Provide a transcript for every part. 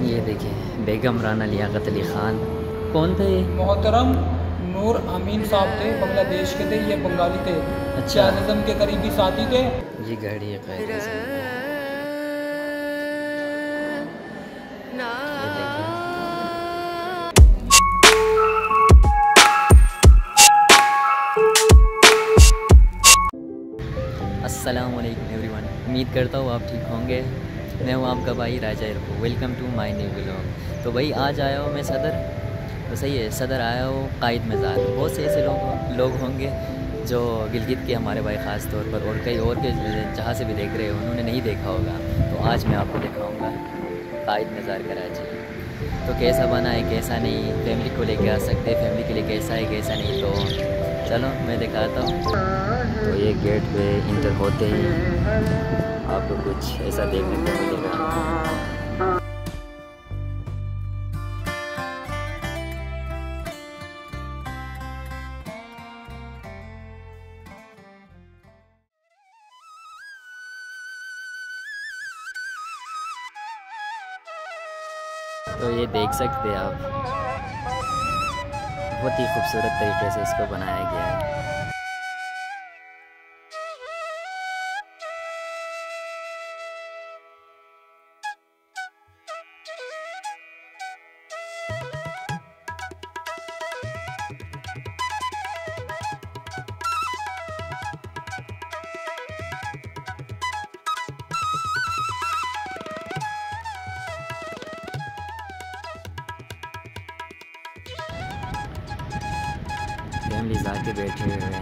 ये देखिए बेगम राना लियाकत अली ख़ान। कौन थे ये? मोहतरम नूर अमीन साहब थे, बांग्लादेश के थे, ये बंगाली थे। अच्छा। आज़म के करीबी साथी थे। ये गाड़ी है क़ायद आज़म। ये देखिए अस्सलाम वालेकुम एवरीवन। उम्मीद करता हूँ आप ठीक होंगे। मैं हूँ आपका भाई Raja Irfo. Welcome to my new vlog. तो भाई आज आया हूँ मैं सदर, तो सही है, सदर आया हूँ कायद मज़ार। बहुत से ऐसे लोग होंगे जो गिलगित के हमारे भाई ख़ास तौर पर और कई और के जहाँ से भी देख रहे हो उन्होंने नहीं देखा होगा। तो आज मैं आपको दिखाऊँगा कायद मज़ार कराची। तो कैसा बना है कैसा नहीं, फैमिली को लेके आ सकते, फैमिली के लिए कैसा है कैसा नहीं। तो चलो मैं दिखाता हूँ। तो ये गेट पे इंटर होते ही आपको कुछ ऐसा देखने को मिलेगा। तो ये देख सकते हैं आप, बहुत ही खूबसूरत तरीके से इसको बनाया गया है। फैमिलीज आके बैठे हुए हैं।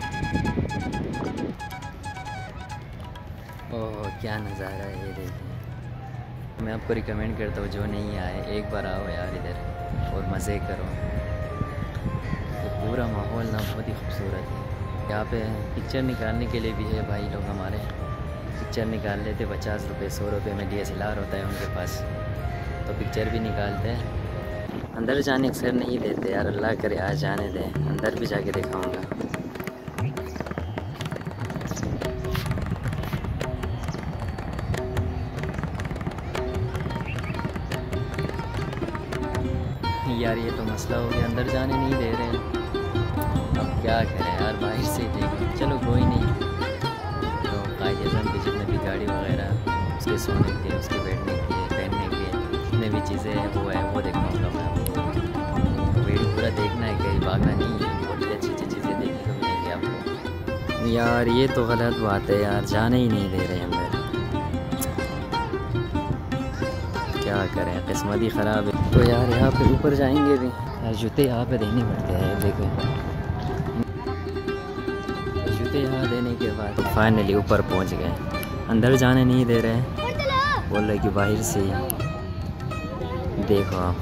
ओह क्या नज़ारा है, ये देखिए। मैं आपको रिकमेंड करता हूँ जो नहीं आए एक बार आओ यार इधर और मज़े करो। तो पूरा माहौल ना बहुत ही खूबसूरत है। यहाँ पे पिक्चर निकालने के लिए भी है भाई लोग हमारे, पिक्चर निकाल लेते। 50 रुपये 100 रुपये में DSLR होता है उनके पास, तो पिक्चर भी निकालते हैं। अंदर जाने अक्सर नहीं देते यार, अल्लाह करे आज जाने दें, अंदर भी जाके दिखाऊंगा। यार ये तो मसला हो गया, अंदर जाने नहीं दे रहे हैं। अब क्या करें यार, बाहर से ही देखें। चलो कोई नहीं। तो कायद आज़म की जितने भी गाड़ी वगैरह, उसके सोने के, उसके बैठने के, पहनने के जितने भी चीज़ें हैं वो है, वो दिखाऊंगा मैं आपको। वीडियो पूरा देखना है, कहीं भागना नहीं है। बहुत ही अच्छी अच्छी चीज़ें देखने को मिलेंगी आपको। यार ये तो गलत बात है यार, जाने ही नहीं दे रहे अंदर। क्या करें, किस्मत ही ख़राब है। तो यार यहाँ पे ऊपर जाएंगे भी यार, जूते यहाँ पे देने पड़ते हैं। देखो जूते यहाँ देने के बाद फाइनली ऊपर पहुँच गए। अंदर जाने नहीं दे रहे, बोल रहे कि बाहर से ही देखो आप।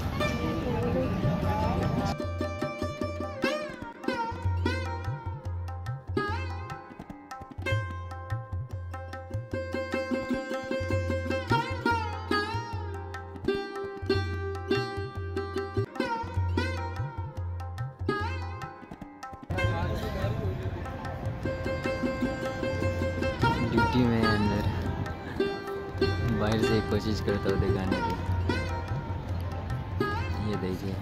ड्यूटी में अंदर, बाहर से कोशिश करता हूँ दिखाने की। ये देखिए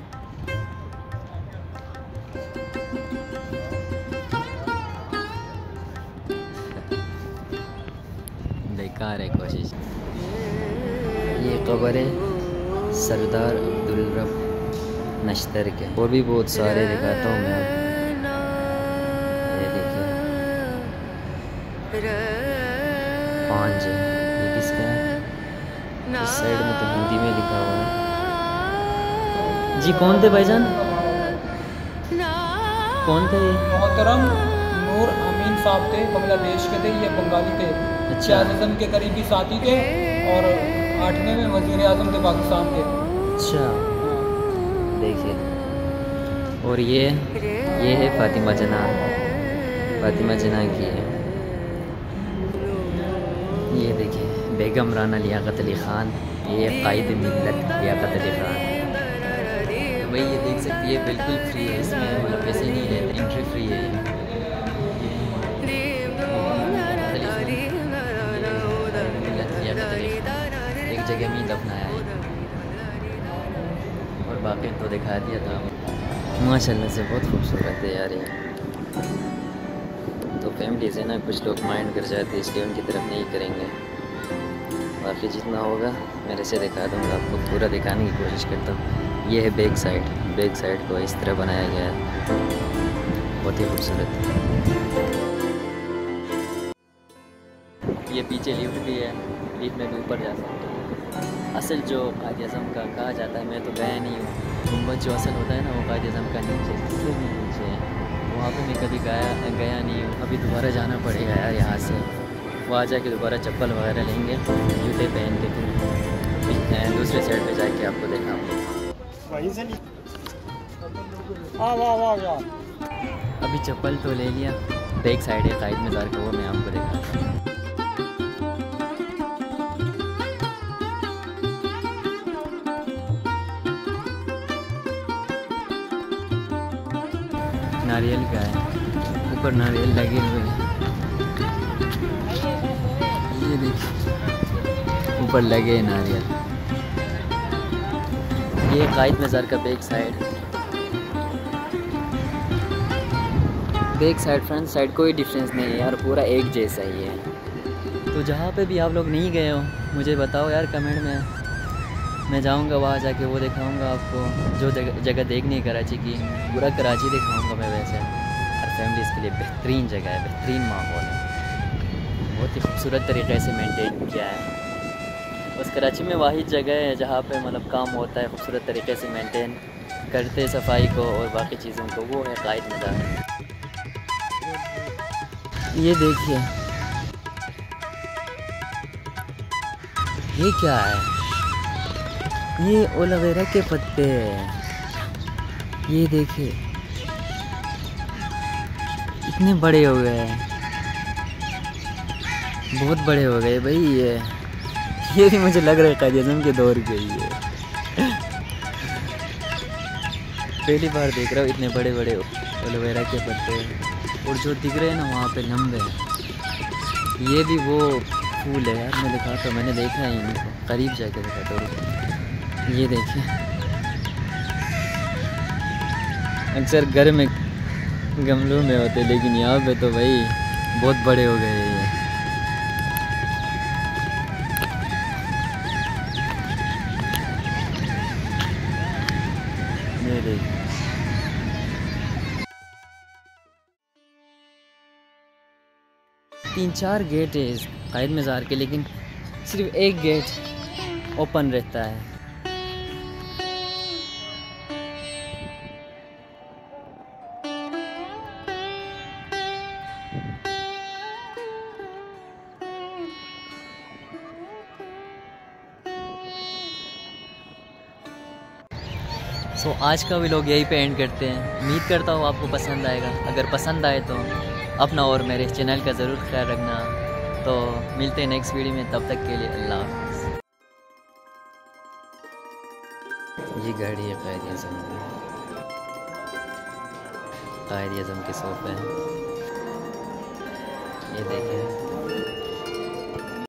बेकार है कोशिश। ये कब्र है सरदार अब्दुल रब नश्तर के, और भी बहुत सारे दिखाता हूँ मैं आपको। ये देखिए पांच है, ये किसका है? इस साइड में तो हिंदी में लिखा हुआ है जी। कौन थे भाईजान, कौन थे ये? मोहतरम नूर अमीन साहब थे, बांग्लादेश के थे, ये बंगाली थे। अच्छा। आज़म के करीबी साथी थे और 8वें में वज़ीर आज़म थे पाकिस्तान के। अच्छा देखिए। और ये है फातिमा जना, फातिमा जना की है। ये देखिए बेगम राना लियाकत अली ख़ान, ये कायद मिल्लत लियाकत अली ख़ान। भाई ये देख सकते हैं बिल्कुल फ्री है, इसमें मतलब पैसे नहीं लेते, एंट्री फ्री है। एक जगह में दफनाया है। बाकी तो दिखा दिया था। माशाल्लाह से बहुत खूबसूरत है यार ये। तो फैमिली से ना कुछ लोग माइंड कर जाते हैं, इसलिए उनकी तरफ नहीं करेंगे। बाकी जितना होगा मेरे से दिखा दूँगा आपको, पूरा दिखाने की कोशिश करता हूँ। ये है बैक साइड को इस तरह बनाया गया है, बहुत ही खूबसूरत। ये पीछे लिफ्ट भी है, लिफ्ट में भी ऊपर जा सकते हैं। असल जो कायद आज़म का कहा जाता है, मैं तो गया नहीं हूँ, गुंबद जो असल होता है ना वो कायद आज़म का नीचे सबसे भी नीचे है, वहाँ पे मैं कभी गया नहीं हूँ। अभी दोबारा जाना पड़ेगा यार यहाँ से, वहाँ जाके दोबारा चप्पल वगैरह लेंगे, जूते पहन के फिर दूसरे साइड पे जाके आपको दिखाऊंगा। अभी चप्पल तो ले लिया, बैक साइड है कायद मज़ार का, वो मैं आपको दिखाता हूँ। नारियल का है, ऊपर नारियल लगे हुए हैं, ये देखिए ऊपर लगे नारियल। ये कायद मज़ार का बैक साइड फ्रंट साइड कोई डिफरेंस नहीं है यार, पूरा एक जैसा ही है। तो जहाँ पे भी आप लोग नहीं गए हो मुझे बताओ यार कमेंट में, मैं जाऊँगा वहाँ जाके वो दिखाऊँगा आपको, जो जगह देखनी है कराची की, पूरा कराची दिखाऊँगा मैं वैसे। और फैमिलीज़ के लिए बेहतरीन जगह है, बेहतरीन माहौल है, बहुत ही खूबसूरत तरीके से मेंटेन किया है। बस कराची में वाहिद जगह है जहाँ पे मतलब काम होता है खूबसूरत तरीके से मेंटेन करते सफाई को और बाकी चीज़ों को, वो है कायद मज़ार। ये देखिए ये क्या है, ये एलोवेरा के पत्ते हैं, ये देखिए इतने बड़े हो गए हैं, बहुत बड़े हो गए भाई। ये भी मुझे लग रहा है कायद आज़म के दौर के ही है। पहली बार देख रहा हूँ इतने बड़े बड़े एलोवेरा के पत्ते, और जो दिख रहे हैं ना वहाँ पे लंबे हैं। ये भी वो फूल है यार, मैं दिखाता हूँ, मैंने देखा है इनको, करीब जाके दिखाता हूँ। ये देखिए अक्सर घर में गमलों में होते, लेकिन यहाँ पे तो भाई बहुत बड़े हो गए ये। ये देखिए तीन चार गेट है इस कायद मज़ार के, लेकिन सिर्फ एक गेट ओपन रहता है। आज का व्लॉग यहीं पे एंड करते हैं। उम्मीद करता हूँ आपको पसंद आएगा। अगर पसंद आए तो अपना और मेरे चैनल का ज़रूर ख्याल रखना। तो मिलते हैं नेक्स्ट वीडियो में, तब तक के लिए अल्लाह हाफ़िज़। ये गाड़ी है कायद आज़म की, कायद आज़म के सोफे हैं, ये देखें।